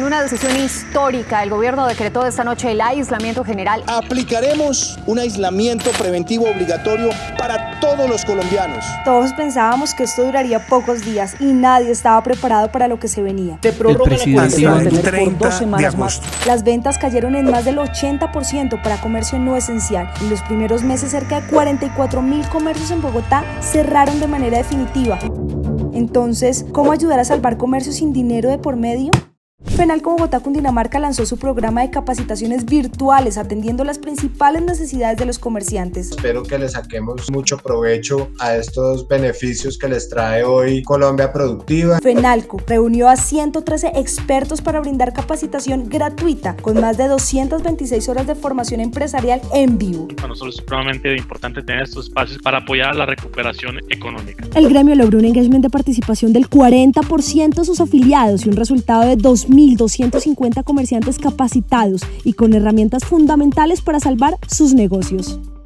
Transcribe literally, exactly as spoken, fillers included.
una decisión histórica, el gobierno decretó esta noche el aislamiento general. Aplicaremos un aislamiento preventivo obligatorio para todos los colombianos. Todos pensábamos que esto duraría pocos días y nadie estaba preparado para lo que se venía. Se prorroga la cuarentena por dos semanas más. Las ventas cayeron en más del ochenta por ciento para comercio no esencial. En los primeros meses, cerca de cuarenta y cuatro mil comercios en Bogotá cerraron de manera definitiva. Entonces, ¿cómo ayudar a salvar comercio sin dinero de por medio? Fenalco Bogotá Cundinamarca lanzó su programa de capacitaciones virtuales atendiendo las principales necesidades de los comerciantes. Espero que le saquemos mucho provecho a estos beneficios que les trae hoy Colombia Productiva. Fenalco reunió a ciento trece expertos para brindar capacitación gratuita con más de doscientas veintiséis horas de formación empresarial en vivo. Para nosotros es supremamente importante tener estos espacios para apoyar la recuperación económica. El gremio logró un engagement de participación del cuarenta por ciento de sus afiliados y un resultado de dos mil doscientos cincuenta comerciantes capacitados y con herramientas fundamentales para salvar sus negocios.